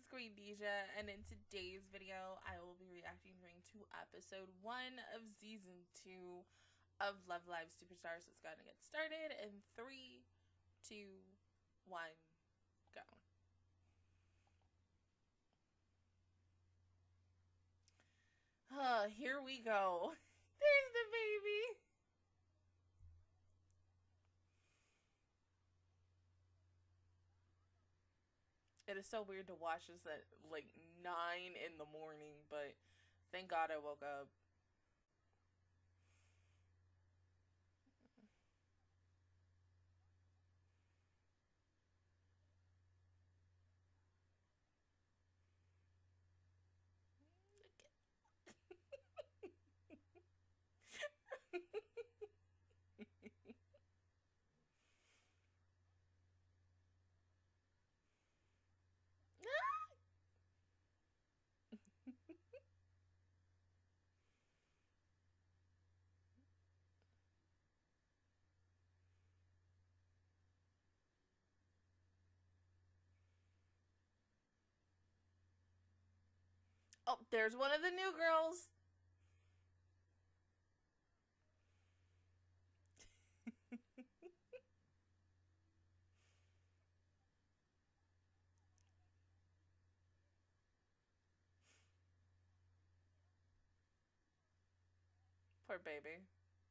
Queen Deja, and in today's video, I will be reacting to episode 1 of season 2 of Love Live Superstars. Let's go ahead and get started in 3, 2, 1, go. Here we go. There's the baby. It is so weird to watch this at like 9 in the morning, but thank God I woke up. Oh, there's one of the new girls. Poor baby.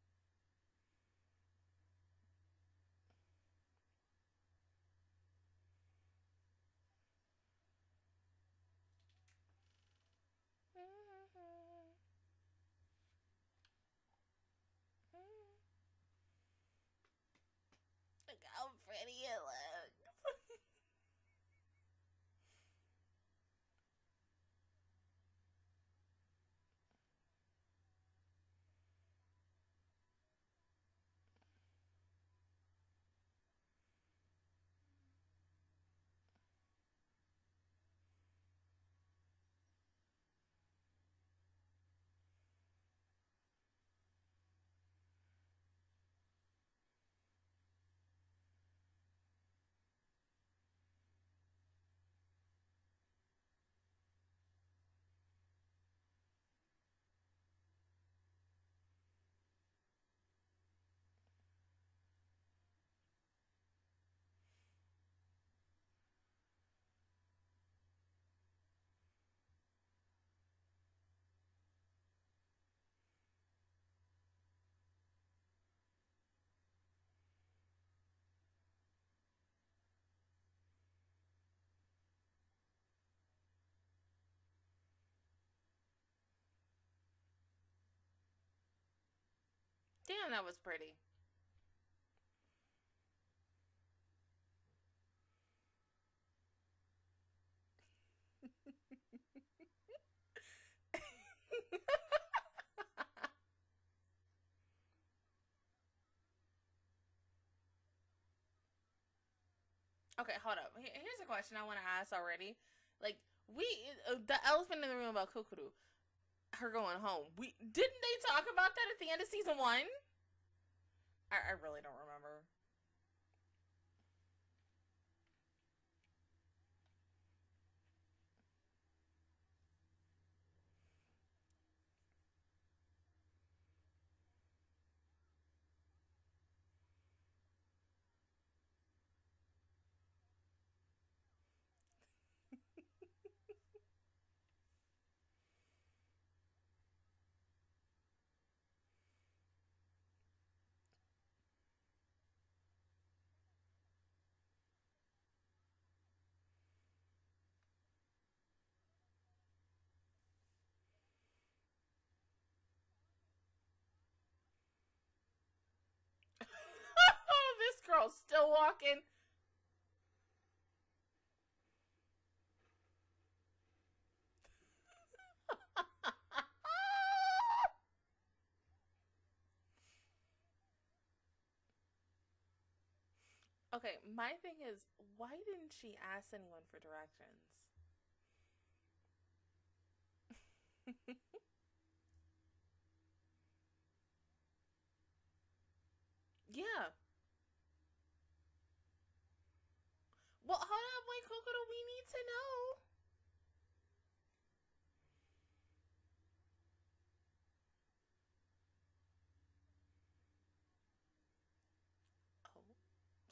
Look how pretty it looks. Damn, that was pretty. Okay, hold up. Here's a question I want to ask already. Like, the elephant in the room about Kukuru, her going home. Didn't they talk about that at the end of season 1? I really don't remember. Oh, this girl's still walking. Okay, my thing is, why didn't she ask anyone for directions? Yeah. Well, hold up, wait, Kokoro, we need to know.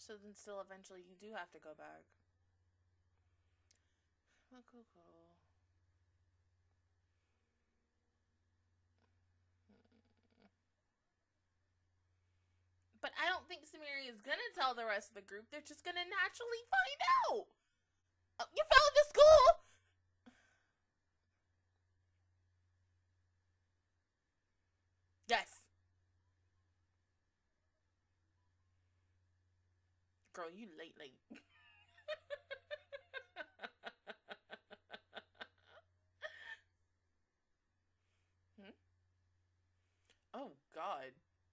So then still eventually you do have to go back. Well, cool, cool. But I don't think Samiri is gonna tell the rest of the group. They're just gonna naturally find out. Oh, you fell into school? Yes. Girl, you late. Hmm? Oh, God.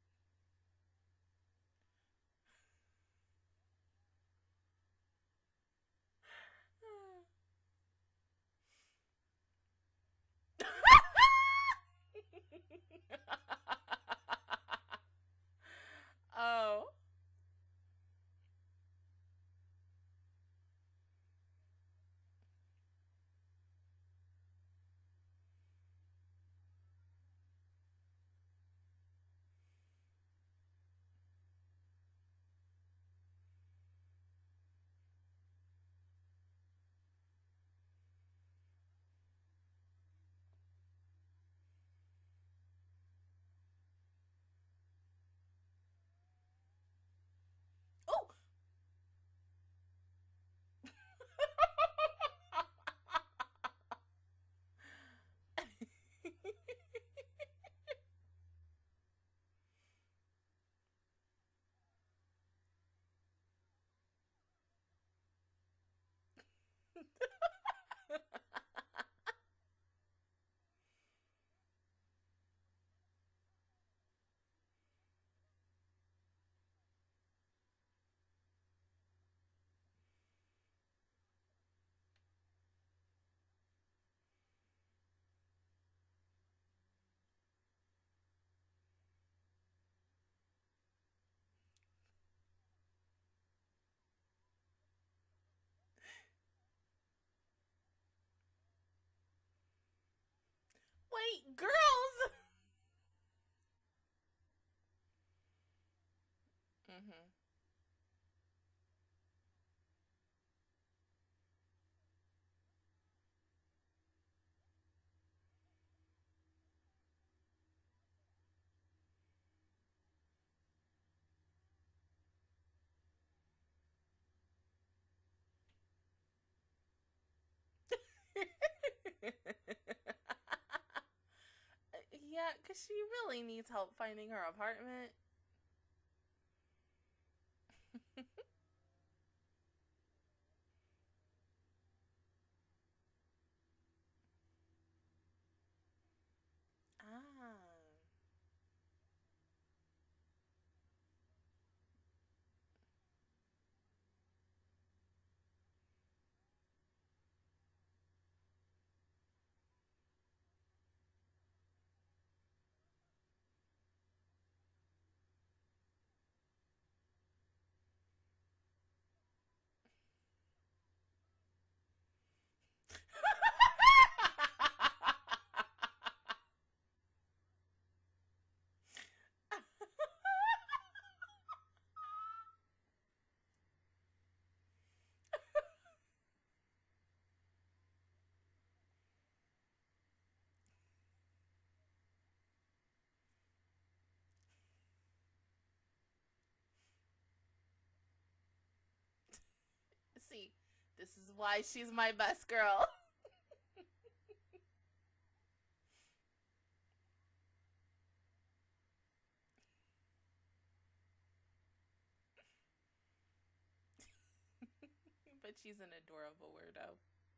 Oh. Oh. Wait, girls. Mm-hmm. Yeah, because she really needs help finding her apartment. Ah. See, this is why she's my best girl. But she's an adorable weirdo.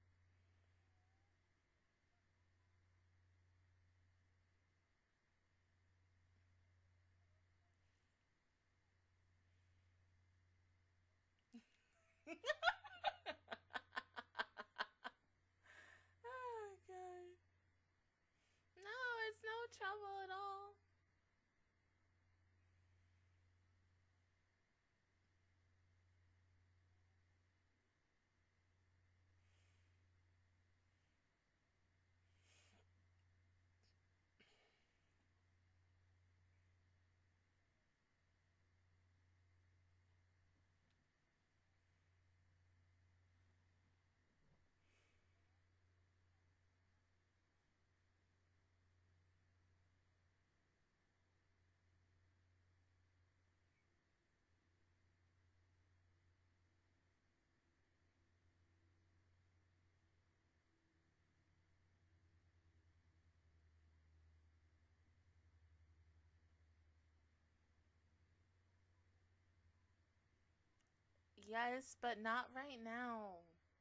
Oh, God. No, it's no trouble at all. Yes, but not right now.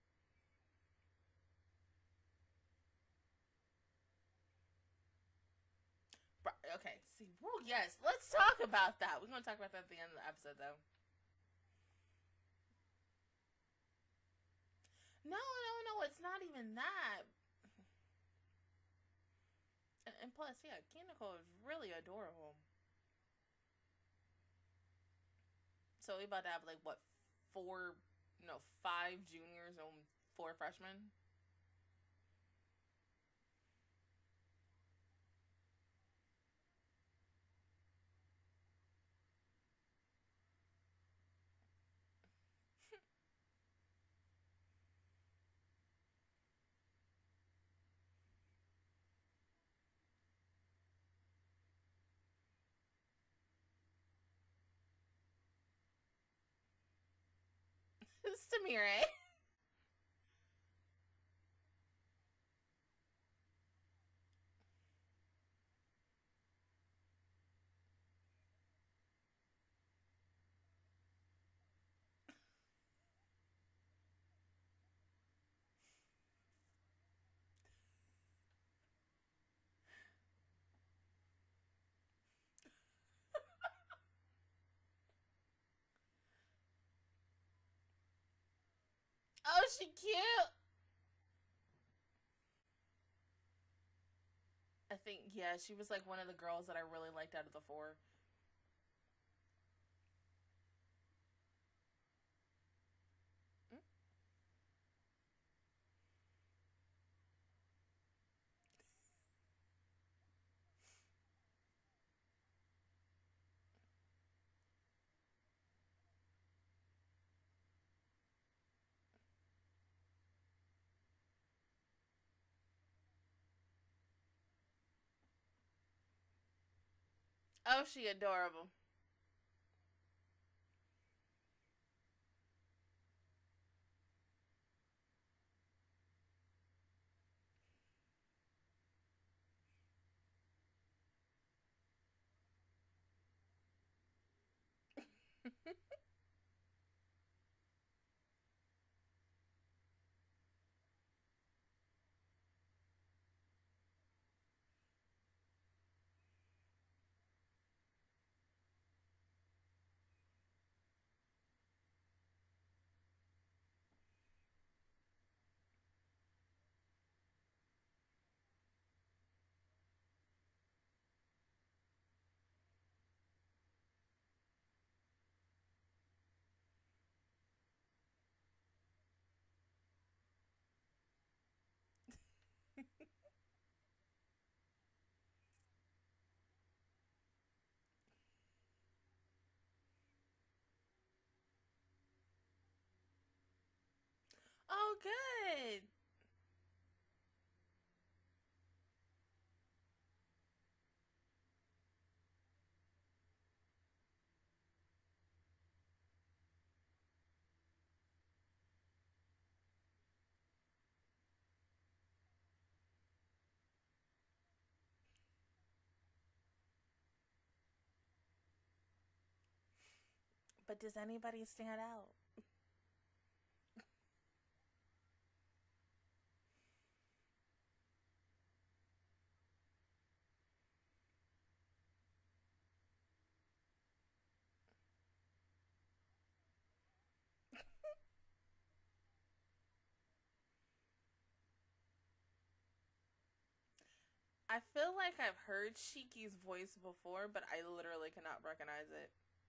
Okay, see, well, yes, let's talk about that. We're gonna talk about that at the end of the episode, though. No, no, no, it's not even that. And plus, yeah, Kiniko is really adorable. So we about to have like what, four, no, five juniors and four freshmen. Sumire. Oh, she cute. I think yeah, she was like one of the girls that I really liked out of the four. Mm. Oh, she adorable. Oh, good. But does anybody stand out? I feel like I've heard Shiki's voice before, but I literally cannot recognize it.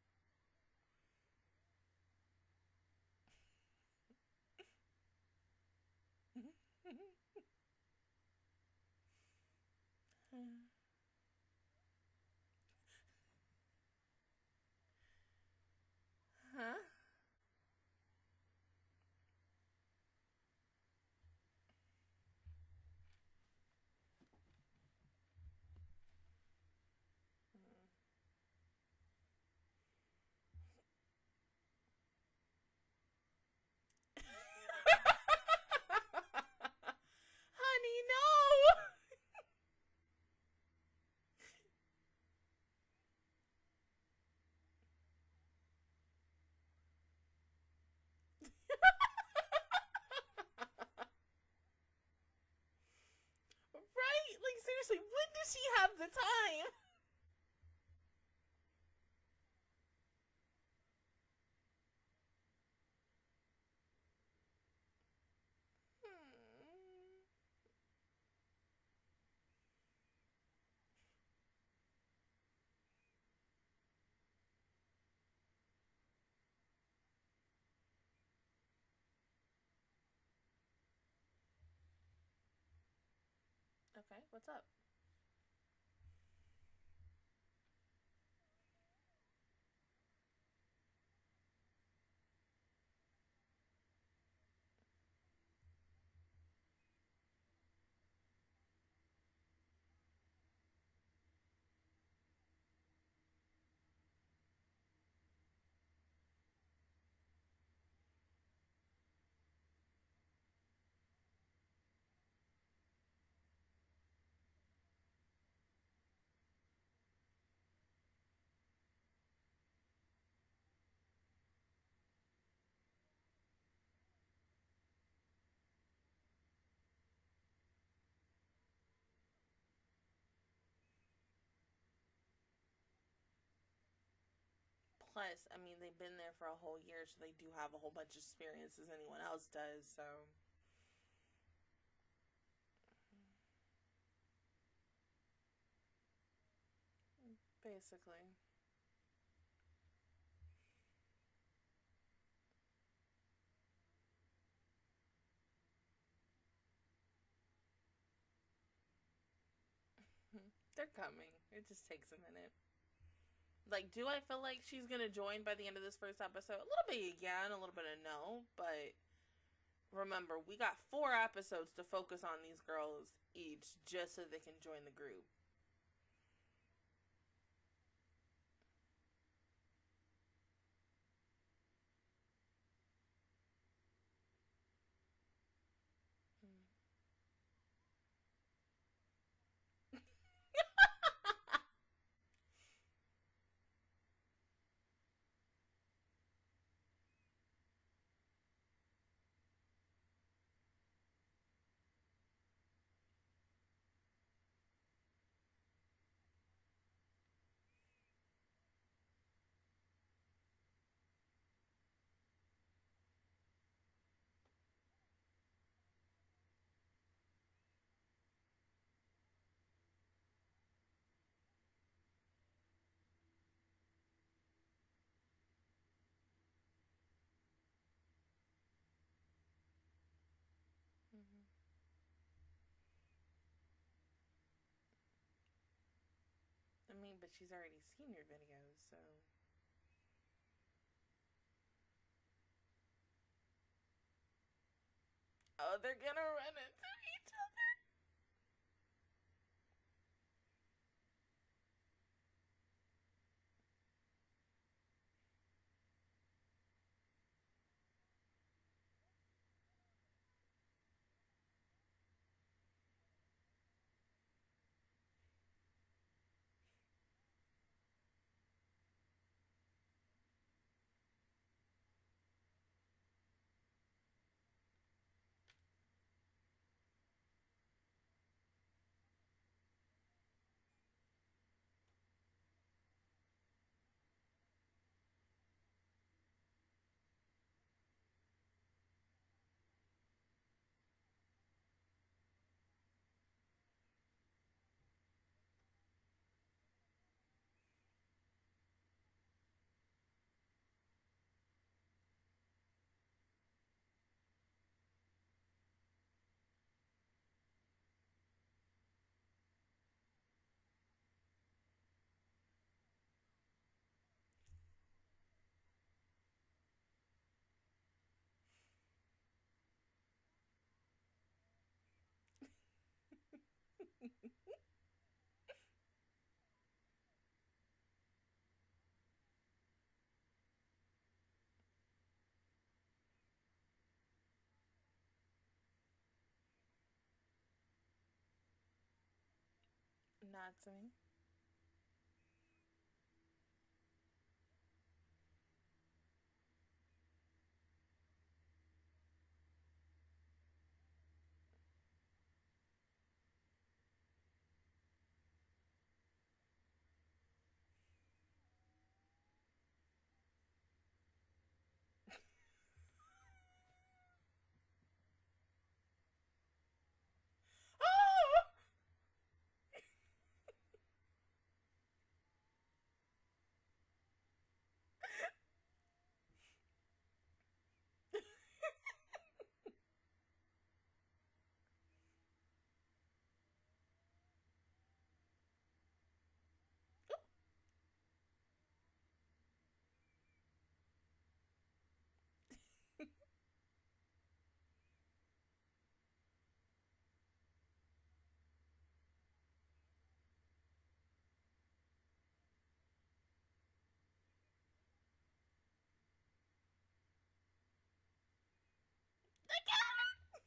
Huh? Seriously, when does she have the time? Hmm. Okay, what's up? Plus, I mean, they've been there for a whole year, so they do have a whole bunch of experience as anyone else does. So, basically, they're coming. It just takes a minute. Like, do I feel like she's gonna join by the end of this first episode? A little bit, yeah, and a little bit of no. But remember, we got 4 episodes to focus on these girls each, just so they can join the group. Mm-hmm. I mean, but she's already seen your videos, so. Oh, they're gonna run into each other. Not to me. Look at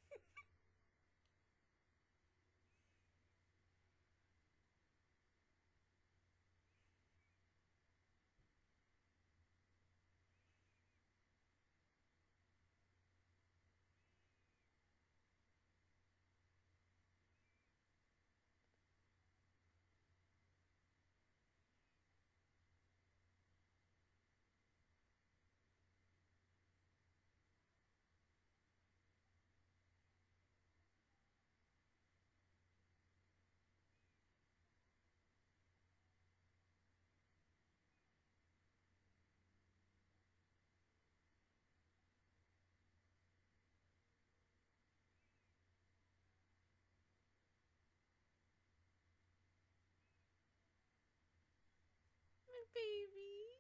my baby.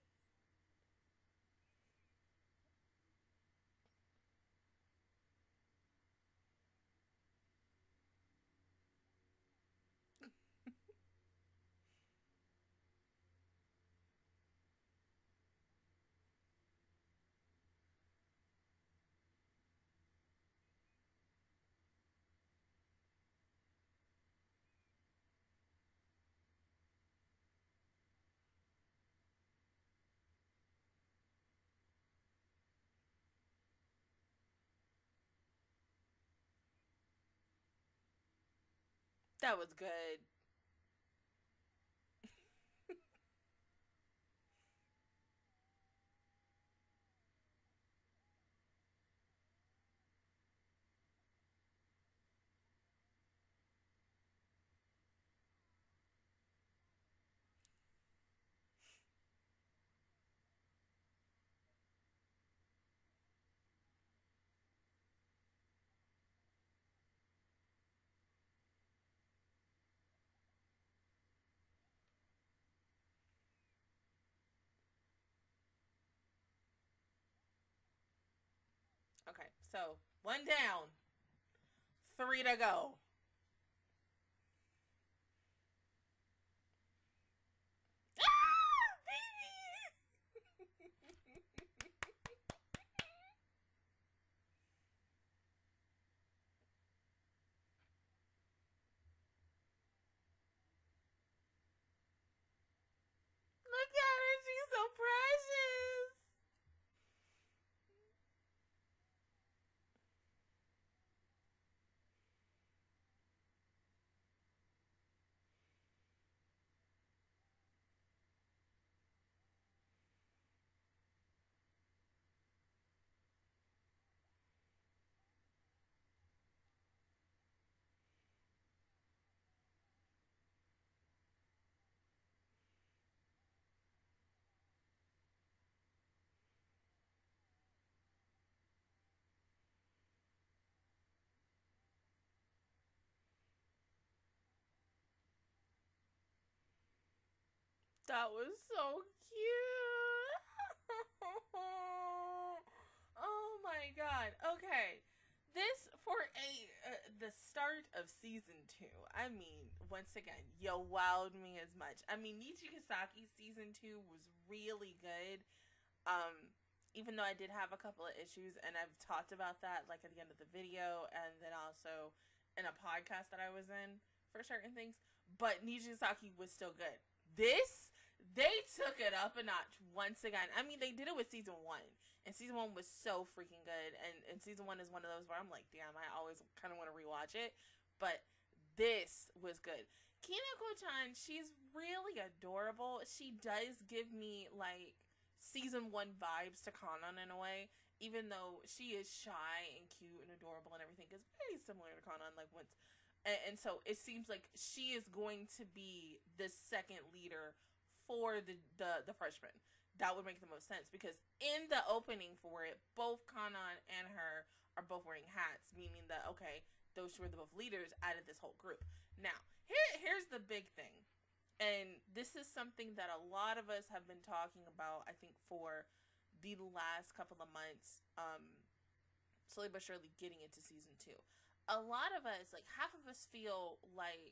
That was good. Okay, so one down, three to go. Ah, baby! Look at her, she's so precious. That was so cute. Oh my god. Okay. This for a the start of season 2. I mean, once again, you wowed me as much. I mean, Nichigasaki season 2 was really good. Um, Even though I did have a couple of issues, and I've talked about that like at the end of the video, and then also in a podcast that I was in for certain things. But Nijigasaki was still good. This they took it up a notch once again. I mean, they did it with season 1, and season 1 was so freaking good. And season 1 is one of those where I'm like, damn, I always kind of want to rewatch it. But this was good. Kinako-chan, she's really adorable. She does give me like season 1 vibes to Kanan in a way, even though she is shy and cute and adorable and everything. Is very similar to Kanan. Like once, and so it seems like she is going to be the second leader for the freshman. That would make the most sense because in the opening for it, both Kanan and her are both wearing hats, meaning that okay, those two are the both leaders out of this whole group. Now, here's the big thing, and this is something that a lot of us have been talking about, I think, for the last couple of months, slowly but surely getting into season 2. A lot of us, like half of us, feel like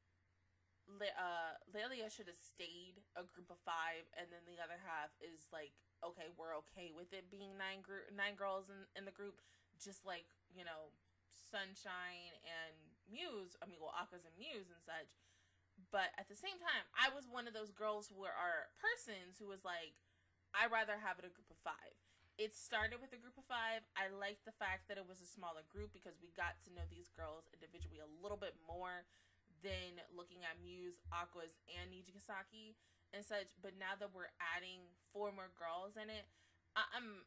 Lelia should have stayed a group of 5, and then the other half is like, okay, we're okay with it being nine girls in the group, just like, Sunshine and Muse. I mean, well, Aka's and Muse and such. But at the same time, I was one of those girls who are persons who was like, I'd rather have it a group of 5. It started with a group of 5. I liked the fact that it was a smaller group because we got to know these girls individually a little bit more than looking at Muse, Aqua's, and Nijigasaki and such. But now that we're adding 4 more girls in it, I'm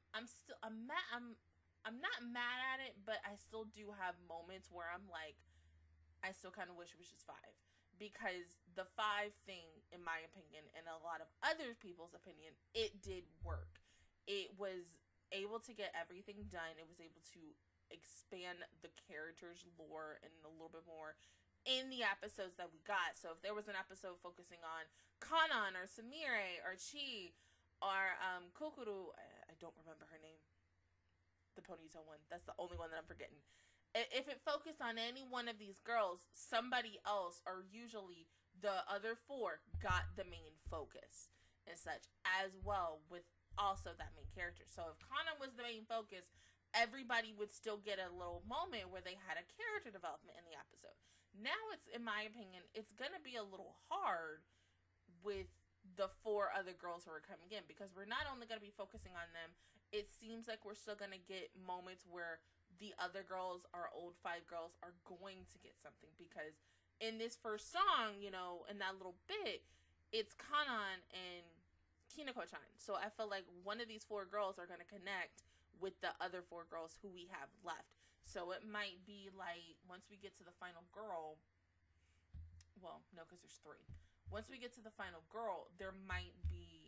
not mad at it, but I still do have moments where I'm like, I still kind of wish it was just 5. Because the 5 thing, in my opinion, and a lot of other people's opinion, it did work. It was able to get everything done. It was able to expand the characters' lore and a little bit more in the episodes that we got. So if there was an episode focusing on Kanan or Samire or Chi or Kokoro, I don't remember her name. The ponytail one. That's the only one that I'm forgetting. If it focused on any one of these girls, somebody else, or usually the other 4, got the main focus and such, as well with also that main character. So if Kanan was the main focus, everybody would still get a little moment where they had a character development in the episode. Now it's, in my opinion, it's going to be a little hard with the 4 other girls who are coming in, because we're not only going to be focusing on them, it seems like we're still going to get moments where the other girls, our old 5 girls, are going to get something, because in this first song, in that little bit, it's Kanan and Kinako-chan. So I feel like one of these 4 girls are going to connect with the other 4 girls who we have left. So it might be like, once we get to the final girl, well, no, because there's 3. Once we get to the final girl, there might be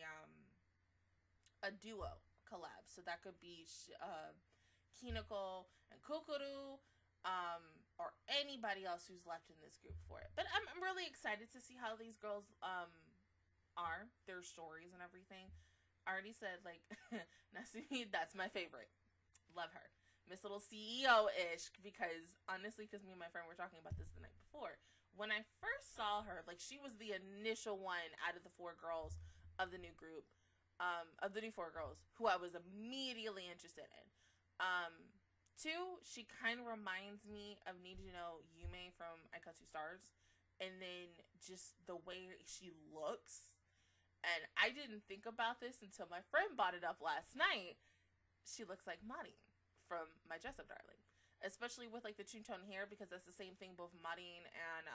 a duo collab. So that could be Kinako and Kokoro, or anybody else who's left in this group for it. But I'm really excited to see how these girls are, their stories and everything. I already said, like, Nasumi, that's my favorite. Love her. Miss Little CEO-ish, because, honestly, because me and my friend were talking about this the night before. When I first saw her, like, she was the initial one out of the 4 girls of the new group, of the new 4 girls, who I was immediately interested in. 2, she kind of reminds me of Nijino Yume from Aikatsu Stars, and then just the way she looks. And I didn't think about this until my friend brought it up last night. She looks like Marin from My Dress Up Darling, especially with like the two-tone hair, because that's the same thing both Marin and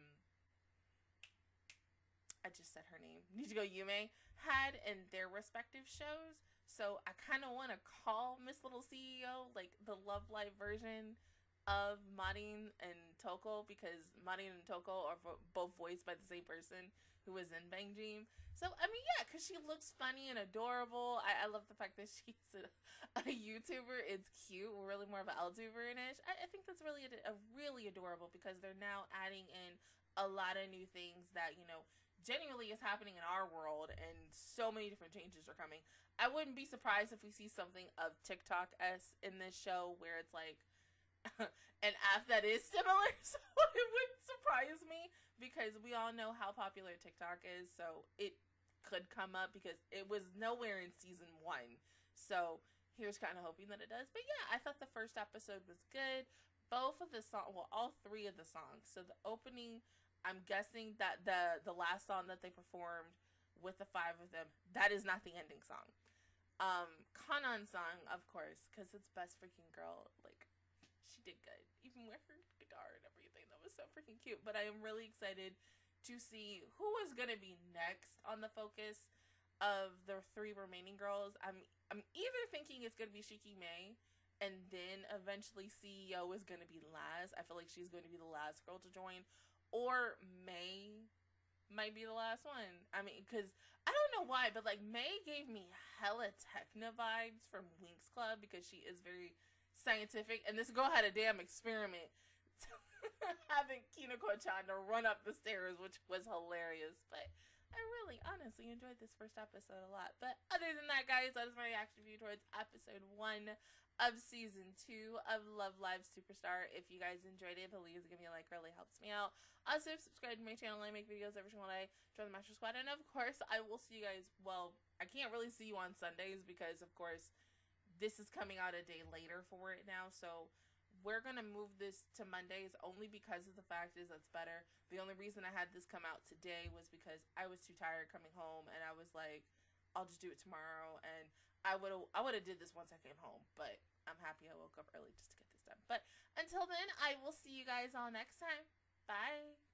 I just said her name, Nijigo Yume, had in their respective shows. So I kind of want to call Miss Little CEO like the Love Live version of Marin and Toko, because Marin and Toko are both voiced by the same person who was in Bang Dream. So, I mean, yeah, because she looks funny and adorable. I love the fact that she's a YouTuber. It's cute. We're really more of an LTuber-ish. I think that's really really adorable, because they're now adding in a lot of new things that, genuinely is happening in our world, and so many different changes are coming. I wouldn't be surprised if we see something of TikTok-esque in this show, where it's like an app that is similar. So it wouldn't surprise me, because we all know how popular TikTok is. So it could come up, because it was nowhere in season 1. So here's kind of hoping that it does. But yeah, I thought the first episode was good. Both of the songs, well, all 3 of the songs. So the opening, I'm guessing that the last song that they performed with the 5 of them, that is not the ending song. Kanan song, of course, because it's Best Freaking Girl. Like, she did good, even with her guitar and everything. That was so freaking cute. But I am really excited to see who is gonna be next on the focus of the 3 remaining girls. I'm either thinking it's gonna be Shiki Mei, and then eventually CEO is gonna be last. I feel like she's going to be the last girl to join, or May might be the last one. I mean, because I don't know why, but like May gave me hella Techna vibes from Winx Club, because she is very scientific, and this girl had a damn experiment having Kinako-chan to run up the stairs, which was hilarious. But I really honestly enjoyed this first episode a lot. But other than that, guys, that is my reaction view towards episode 1 of season 2 of Love Live Superstar. If you guys enjoyed it, please give me a like, really helps me out. Also, subscribe to my channel. I make videos every single day. Join the Master Squad, and of course, I will see you guys, well, I can't really see you on Sundays, because of course this is coming out a day later for it now. So we're gonna move this to Mondays only because of the fact is that's better. The only reason I had this come out today was because I was too tired coming home, and I was like, I'll just do it tomorrow. And I would have did this once I came home, but I'm happy I woke up early just to get this done. But until then, I will see you guys all next time. Bye.